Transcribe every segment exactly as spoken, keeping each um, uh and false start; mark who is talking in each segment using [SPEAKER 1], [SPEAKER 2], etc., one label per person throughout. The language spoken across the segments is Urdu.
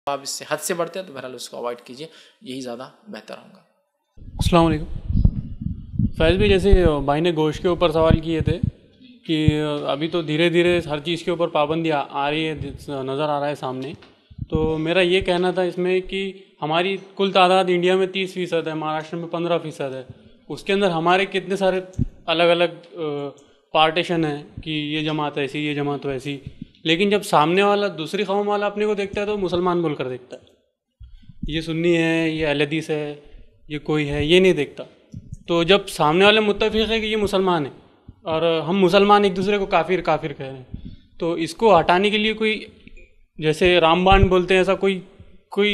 [SPEAKER 1] آپ اس سے حد سے بڑھتے ہیں تو بہرحال اس کو اوائڈ کیجیے، یہی زیادہ بہتر ہوگا۔
[SPEAKER 2] السلام علیکم فیض بھائی، جیسے بھائی نے گوشت کے اوپر سوال کیے تھے کہ ابھی تو دھیرے دھیرے ہر چیز کے اوپر پابندی آ رہی ہے، نظر آ رہا ہے سامنے، تو میرا یہ کہنا تھا اس میں کہ ہماری کل تعداد انڈیا میں تیس فیصد ہے، مہاراشٹر میں پندرہ فیصد ہے، اس کے اندر ہمارے کتنے سارے الگ الگ پارٹیشن ہیں کہ یہ جماعت ایسی، یہ جماعت ویسی، لیکن جب سامنے والا دوسری قوم والا اپنے کو دیکھتا ہے تو مسلمان بول کر دیکھتا ہے، یہ سنی ہے، یہ اہل حدیث ہے، یہ کوئی ہے، یہ نہیں دیکھتا۔ تو جب سامنے والے متفق ہے کہ یہ مسلمان ہے اور ہم مسلمان ایک دوسرے کو کافر کافر کہہ رہے ہیں، تو اس کو ہٹانے کے لیے کوئی، جیسے رام بان بولتے ہیں، ایسا کوئی کوئی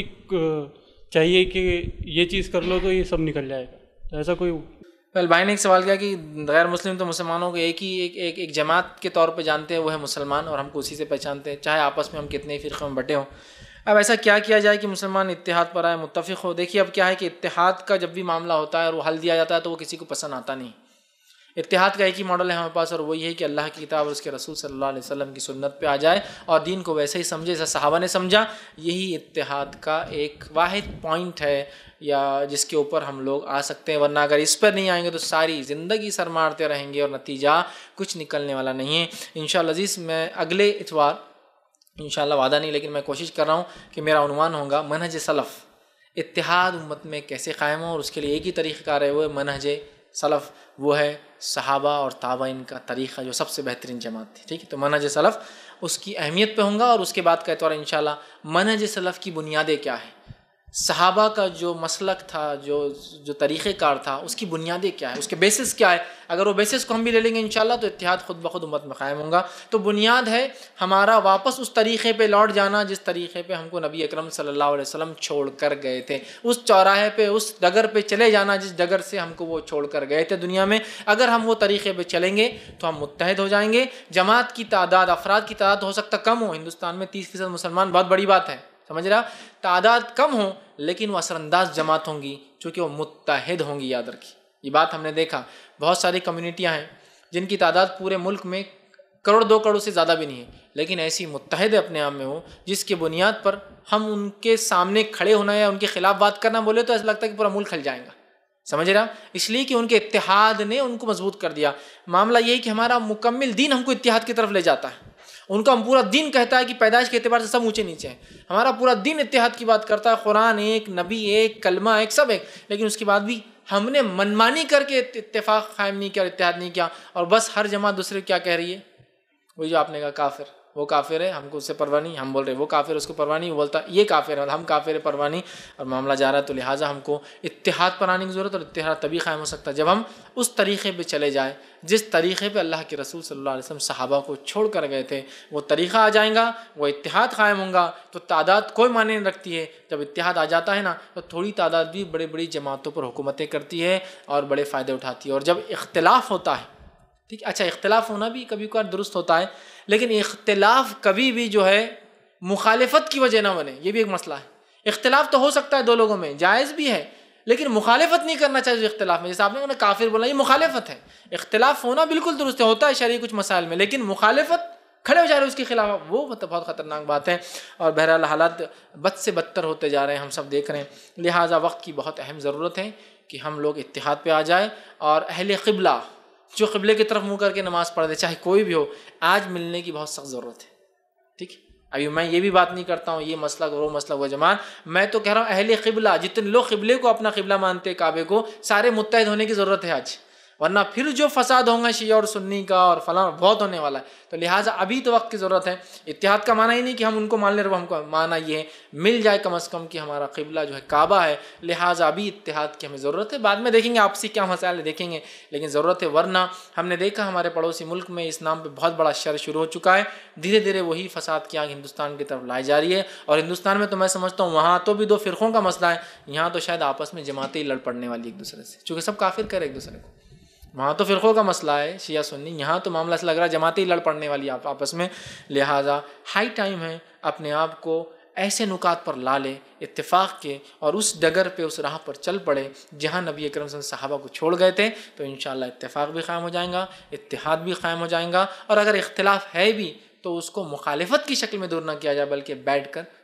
[SPEAKER 2] چاہیے کہ یہ چیز کر لو تو یہ سب نکل جائے گا، ایسا کوئی؟
[SPEAKER 1] ویل بھائی نے ایک سوال کیا کہ غیر مسلم تو مسلمانوں کو ایک ہی ایک ایک ایک جماعت کے طور پہ جانتے ہیں، وہ ہے مسلمان، اور ہم کو اسی سے پہچانتے ہیں، چاہے آپس میں ہم کتنے ہی فرقے میں بٹے ہوں۔ اب ایسا کیا کیا جائے کہ مسلمان اتحاد پر آئے، متفق ہو؟ دیکھیے اب کیا ہے کہ اتحاد کا جب بھی معاملہ ہوتا ہے اور وہ حل دیا جاتا ہے تو وہ کسی کو پسند آتا نہیں۔ اتحاد کا ایک ہی ماڈل ہے ہمارے پاس، اور وہ یہ ہے کہ اللہ کی کتاب اور اس کے رسول صلی اللہ علیہ وسلم کی سنت پہ آ جائے اور دین کو ویسے ہی سمجھے جیسا صحابہ نے سمجھا۔ یہی اتحاد کا ایک واحد پوائنٹ ہے یا جس کے اوپر ہم لوگ آ سکتے ہیں، ورنہ اگر اس پر نہیں آئیں گے تو ساری زندگی سر مارتے رہیں گے اور نتیجہ کچھ نکلنے والا نہیں ہے۔ انشاءاللہ عزیز میں اگلے اتوار، انشاءاللہ وعدہ نہیں لیکن میں کوشش کر رہا ہوں کہ میرا عنوان ہوگا منہج سلف، اتحاد امت میں کیسے قائم ہو، اور اس کے لیے ایک ہی طریقہ کار ہے، وہ ہے منہج سلف، وہ ہے صحابہ اور تابعین کا طریقہ جو سب سے بہترین جماعت تھی، ٹھیک ہے؟ تو منہج سلف اس کی اہمیت پہ ہوں گا، اور اس کے بعد کا اتوار انشاءاللہ منہج سلف کی بنیادیں کیا ہے، صحابہ کا جو مسلک تھا، جو جو طریقہ کار تھا، اس کی بنیادیں کیا ہے، اس کے بیسس کیا ہے، اگر وہ بیسس کو ہم بھی لے لیں گے انشاءاللہ تو اتحاد خود بخود امت میں قائم ہوں گا۔ تو بنیاد ہے ہمارا واپس اس طریقے پہ لوٹ جانا جس طریقے پہ ہم کو نبی اکرم صلی اللہ علیہ وسلم چھوڑ کر گئے تھے، اس چوراہے پہ، اس ڈگر پہ چلے جانا جس ڈگر سے ہم کو وہ چھوڑ کر گئے تھے دنیا میں۔ اگر ہم وہ طریقے پہ چلیں گے تو ہم متحد ہو جائیں گے۔ جماعت کی تعداد، افراد کی تعداد ہو سکتا کم ہو، ہندوستان میں تیس فیصد مسلمان بہت بڑی بات ہے، سمجھ رہا، تعداد کم ہو لیکن وہ اثر انداز جماعت ہوں گی چونکہ وہ متحد ہوں گی، یاد رکھیے یہ بات ہم نے دیکھا۔ بہت ساری کمیونٹیاں ہیں جن کی تعداد پورے ملک میں کروڑ دو کروڑ سے زیادہ بھی نہیں ہے، لیکن ایسی متحد اپنے آپ میں ہو جس کے بنیاد پر ہم ان کے سامنے کھڑے ہونا یا ان کے خلاف بات کرنا بولے تو ایسا لگتا ہے کہ پورا ملک کھل جائے گا، سمجھ رہا، اس لیے کہ ان کے اتحاد نے ان کو مضبوط کر دیا۔ معاملہ یہ ہے کہ ہمارا مکمل دین ہم کو اتحاد کی طرف لے جاتا ہے، ان کا پورا دین کہتا ہے کہ پیدائش کے اعتبار سے سب اونچے نیچے ہیں، ہمارا پورا دین اتحاد کی بات کرتا ہے، قرآن ایک، نبی ایک، کلمہ ایک، سب ایک، لیکن اس کے بعد بھی ہم نے منمانی کر کے اتفاق قائم نہیں کیا، اتحاد نہیں کیا، اور بس ہر جماعت دوسرے کیا کہہ رہی ہے، وہی جو آپ نے کہا کافر، وہ کافر ہے، ہم کو اس سے پرواہ نہیں، ہم بول رہے وہ کافر، اس کو پرواہ نہیں، وہ بولتا یہ کافر ہے، ہم کافر ہے، پرواہ نہیں، اور معاملہ جا رہا ہے۔ تو لہٰذا ہم کو اتحاد پر آنے کی ضرورت، اور اتحاد تبھی قائم ہو سکتا ہے جب ہم اس طریقے پہ چلے جائیں جس طریقے پہ اللہ کے رسول صلی اللہ علیہ وسلم صحابہ کو چھوڑ کر گئے تھے، وہ طریقہ آ جائیں گا، وہ اتحاد قائم ہوں گا، تو تعداد کوئی معنی نہیں رکھتی ہے۔ جب اتحاد آ جاتا ہے نا تو تھوڑی تعداد بھی بڑے بڑی جماعتوں پر حکومتیں کرتی ہے اور بڑے فائدے اٹھاتی ہے۔ اور جب اختلاف ہوتا ہے، ٹھیک، اچھا اختلاف ہونا بھی کبھی کبھار درست ہوتا ہے، لیکن اختلاف کبھی بھی جو ہے مخالفت کی وجہ نہ بنے، یہ بھی ایک مسئلہ ہے۔ اختلاف تو ہو سکتا ہے دو لوگوں میں، جائز بھی ہے، لیکن مخالفت نہیں کرنا چاہیے اختلاف میں، جیسے آپ نے کہا کافر بولا، یہ مخالفت ہے۔ اختلاف ہونا بالکل درست ہے، ہوتا ہے شرعی کچھ مسائل میں، لیکن مخالفت کھڑے ہو جا رہے اس کے خلاف، وہ بہت خطرناک بات ہے، اور بہرحال حالات بد سے بدتر ہوتے جا رہے ہیں، ہم سب دیکھ رہے ہیں۔ لہٰذا وقت کی بہت اہم ضرورت ہے کہ ہم لوگ اتحاد پہ آ جائیں، اور اہل قبلہ جو قبلے کی طرف منہ کر کے نماز پڑھ دے، چاہے کوئی بھی ہو، آج ملنے کی بہت سخت ضرورت ہے، ٹھیک ہے؟ ابھی میں یہ بھی بات نہیں کرتا ہوں یہ مسئلہ وہ مسئلہ وہ جماعت، میں تو کہہ رہا ہوں اہل قبلہ، جتنے لوگ قبلے کو اپنا قبلہ مانتے کعبے کو، سارے متحد ہونے کی ضرورت ہے آج، ورنہ پھر جو فساد ہوگا شیعہ اور سنی کا اور فلاں بہت ہونے والا ہے۔ تو لہٰذا ابھی تو وقت کی ضرورت ہے۔ اتحاد کا معنی ہی نہیں کہ ہم ان کو مان لیں، ہم کو معنی یہ ہے مل جائے کم از کم کہ ہمارا قبلہ جو ہے کعبہ ہے، لہٰذا ابھی اتحاد کی ہمیں ضرورت ہے۔ بعد میں دیکھیں گے آپسی کیا مسائل دیکھیں گے، لیکن ضرورت ہے، ورنہ ہم نے دیکھا ہمارے پڑوسی ملک میں اس نام پہ بہت بڑا شر شروع ہو چکا ہے، دھیرے دھیرے وہی فساد کی آگ ہندوستان کی طرف لائی جا رہی ہے۔ اور ہندوستان میں تو میں سمجھتا ہوں وہاں تو بھی دو فرقوں کا مسئلہ ہے، یہاں تو شاید آپس میں جماعتیں ہی لڑ پڑنے والی ایک دوسرے سے، چونکہ سب کافر کرے ایک دوسرے کو۔ وہاں تو فرقوں کا مسئلہ ہے شیعہ سنی، یہاں تو معاملہ سے لگ رہا ہے جماعتیں ہی لڑ پڑنے والی آپ آپس میں۔ لہٰذا ہائی ٹائم ہے اپنے آپ کو ایسے نکات پر لا لے اتفاق کے، اور اس ڈگر پہ اس راہ پر چل پڑے جہاں نبی اکرم صلی اللہ علیہ وسلم صحابہ کو چھوڑ گئے تھے، تو انشاءاللہ اتفاق بھی قائم ہو جائیں گا، اتحاد بھی قائم ہو جائیں گا، اور اگر اختلاف ہے بھی تو اس کو مخالفت کی شکل میں دور نہ کیا جائے بلکہ بیٹھ کر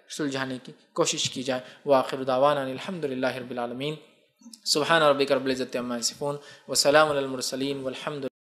[SPEAKER 1] سلجھانے کی کوشش کی جائے۔ وآخر دعوانا الحمد للہ رب العالمین۔ سبحان ربک رب العزۃ عما یصفون وسلام علی المرسلین والحمد